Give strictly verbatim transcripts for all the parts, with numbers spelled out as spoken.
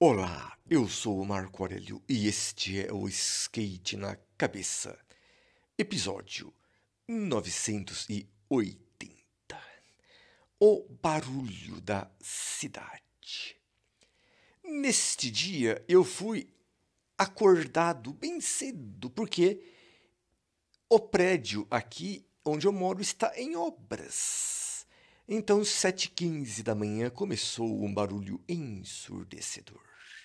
Olá, eu sou o Marco Aurélio e este é o Skate na Cabeça, episódio novecentos e oitenta. O barulho da cidade. Neste dia eu fui acordado bem cedo porque o prédio aqui onde eu moro está em obras. Então, sete e quinze da manhã começou um barulho ensurdecedor.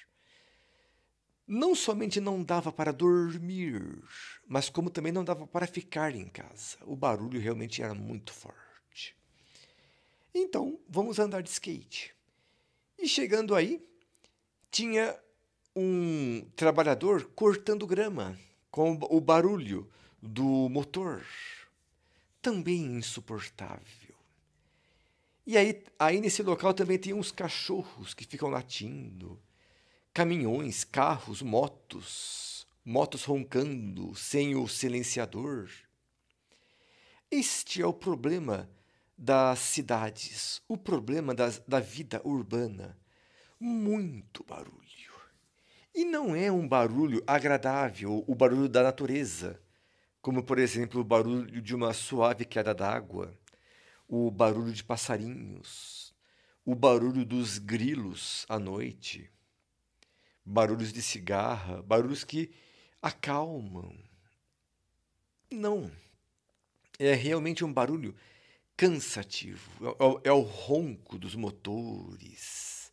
Não somente não dava para dormir, mas como também não dava para ficar em casa. O barulho realmente era muito forte. Então, vamos andar de skate. E chegando aí, tinha um trabalhador cortando grama com o barulho do motor. Também insuportável. E aí, aí nesse local também tem uns cachorros que ficam latindo. Caminhões, carros, motos, motos roncando sem o silenciador. Este é o problema das cidades, o problema das, da vida urbana. Muito barulho. E não é um barulho agradável, o barulho da natureza, como por exemplo o barulho de uma suave queda d'água, o barulho de passarinhos, o barulho dos grilos à noite. Barulhos de cigarra, barulhos que acalmam. Não. É realmente um barulho cansativo. É, o- é o ronco dos motores.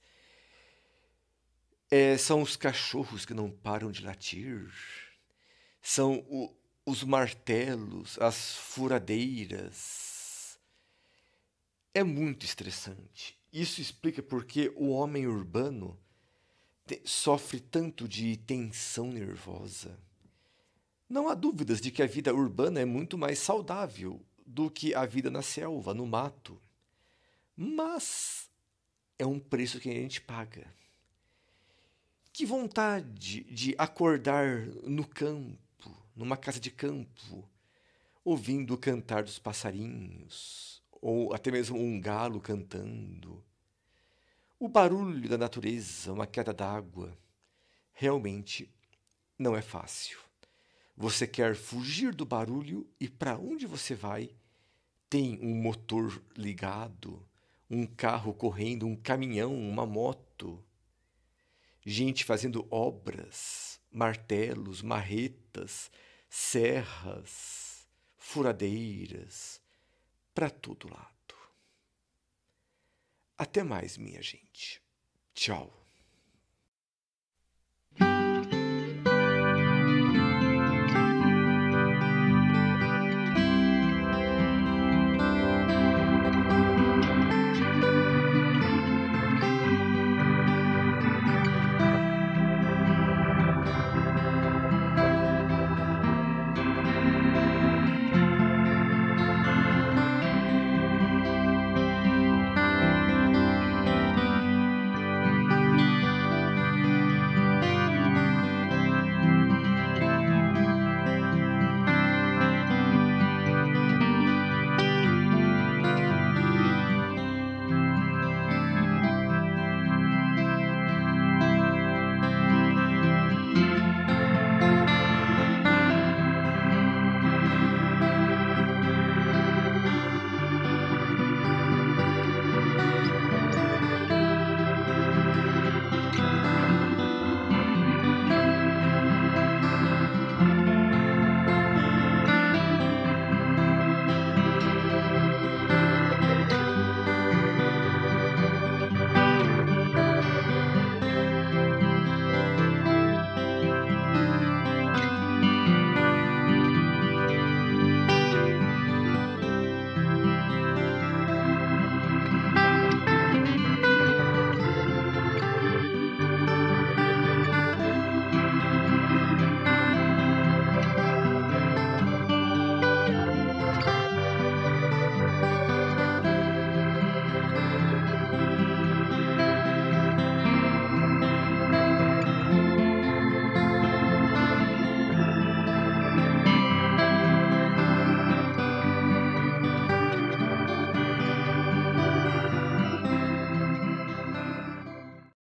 É, são os cachorros que não param de latir. São o- os martelos, as furadeiras. É muito estressante. Isso explica porque o homem urbano te- sofre tanto de tensão nervosa. Não há dúvidas de que a vida urbana é muito mais saudável do que a vida na selva, no mato. Mas é um preço que a gente paga. Que vontade de acordar no campo, numa casa de campo, ouvindo o cantar dos passarinhos, ou até mesmo um galo cantando. O barulho da natureza, uma queda d'água, realmente não é fácil. Você quer fugir do barulho e para onde você vai? Tem um motor ligado, um carro correndo, um caminhão, uma moto, gente fazendo obras, martelos, marretas, serras, furadeiras, para todo lado. Até mais, minha gente. Tchau.